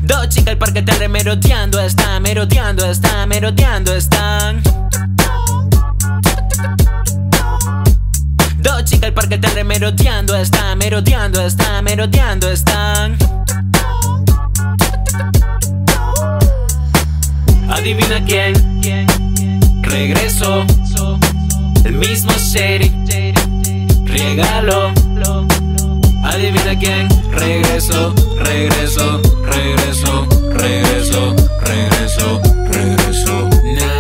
Dos chicas al parque te merodeando están, merodeando están, merodeando están. Dos chicas al parque te merodeando están, merodeando están, merodeando están. Adivina quién regresó, el mismo shady, regalo. Adivina quién regresó, regresó, regresó, regresó, regresó, regresó.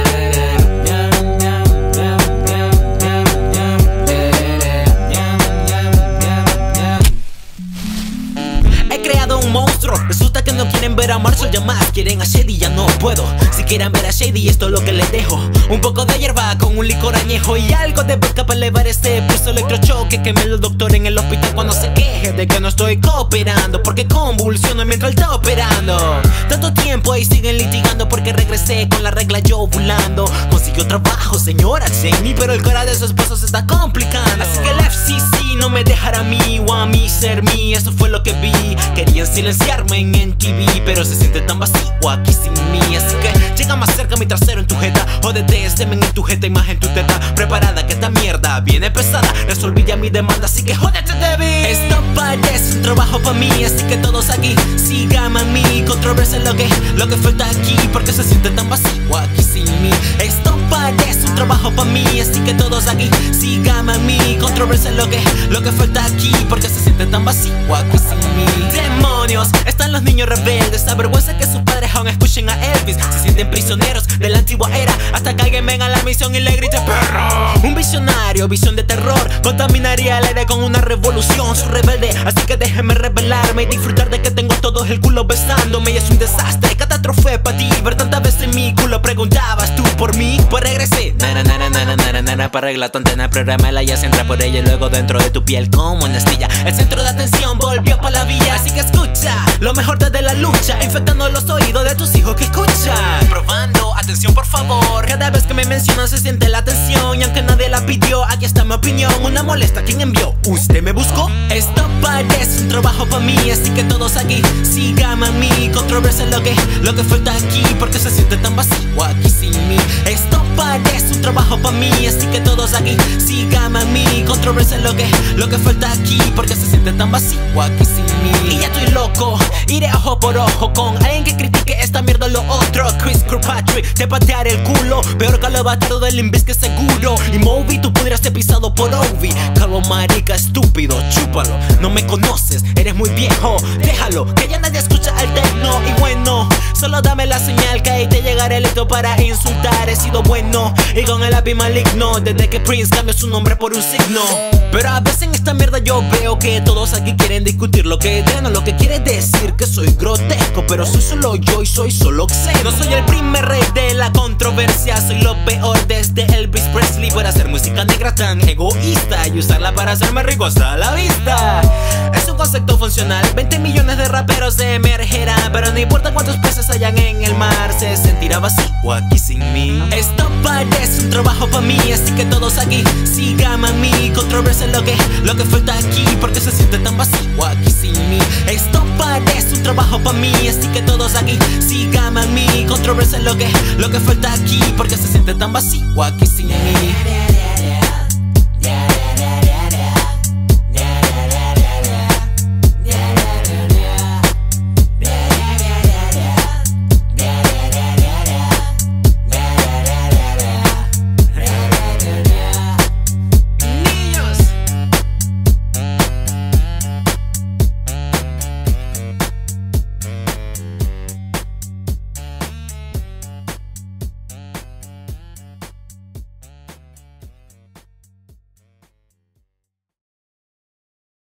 He creado un monstruo, resulta que no quieren ver a Marshall ya más, quieren a Shady, ya no puedo. Si quieren ver a Shady, esto es lo que les dejo: un poco de hierba con un licor añejo y algo de vodka para elevar este pulso electrochoque. Que me el doctor en el hospital cuando se queje de que no estoy cooperando, porque convulsiono mientras él está operando. Tanto tiempo ahí siguen litigando porque regresé con la regla yo ovulando. Consiguió trabajo, señora Jamie, pero el cara de su esposo se está complicando. Así que el FCC no me dejará a mí o a mí ser mí, eso fue lo que vi. Querían silenciarme en MTV, pero se siente tan vacío aquí sin mí. Así que llega más cerca mi trasero en tu jeta, jódete, semen en tu jeta, imagen tu teta. Preparada que esta mierda viene pesada, resolví ya mi demanda, así que jódete de mí. Esto parece un trabajo pa' mí, así que todos aquí sigan a mí. Controversia lo que falta aquí, porque se siente tan vacío aquí sin mí. Esto parece un trabajo pa' mí, así que todos aquí sigan a mí. Controversia lo que falta aquí, porque se siente tan vacío aquí sin mí. Demonios, están los niños rebeldes, avergüenza que sus padres aún escuchen a Elvis. Se sienten prisioneros de la antigua era, hasta que alguien venga a la misión y le grite perro. Un visionario, visión de terror, contaminaría el aire con una revolución. Soy rebelde, así que déjenme rebelarme y disfrutar de que tengo a todos el culo besándome. Y es un desastre, catástrofe para ti, ver tantas veces mi culo. Preguntabas tú por mí, pues regresé. Para arreglar tu antena, programala y entra por ella y luego dentro de tu piel como una astilla. El centro de atención volvió pa' la villa, así que escucha lo mejor desde la lucha, infectando los oídos de tus hijos que escuchan. Probando, atención por favor, cada vez que me mencionan se siente la tensión. Y aunque nadie la pidió, aquí está mi opinión. Una molesta, ¿quién envió? ¿Usted me buscó? Esto parece un trabajo pa' mí, así que todos aquí sigan a mí. Controversia lo que falta aquí, porque se siente tan vacío aquí sin mí. Esto parece un trabajo pa' mí, así que todos aquí sigan a mí. Controversia lo que falta aquí, porque se siente tan vacío aquí sin mí. Y ya estoy loco, iré ojo por ojo con alguien que critique esta mierda lo otro. Chris Kirkpatrick, te patearé el culo, peor que los bastardos del Limp Bizkit seguro. Y Moby, tú pudieras ser pisado por Ovi. Calvo marica estúpido, chúpalo, no me conoces, eres muy viejo. Déjalo, que ya nadie escucha el techno. Y bueno, solo dame la señal que ahí te llegaré listo para insultar. He sido bueno y con el lápiz maligno, desde que Prince cambió su nombre por un signo. Pero a veces en esta mierda yo veo que todos aquí quieren discutir lo que no, lo que quiere decir que soy grotesco, pero soy solo yo y soy solo obsceno. No soy el primer rey de la controversia, soy lo peor desde Elvis Presley. Por hacer música negra tan egoísta y usarla para hacerme rico hasta la vista. Es un concepto funcional, 20 millones de raperos emergerán, pero no importa cuántos peces hayan en el mar, se sentirá vacío aquí sin mí. Esto parece un trabajo pa' mí, así que todos aquí sigan a mí. Controversia lo que falta aquí, porque se siente tan vacío aquí sin mí. Esto parece un trabajo pa' mí, así que todos aquí sigan a mí. Controversia lo que falta aquí, porque se siente tan vacío aquí sin mí.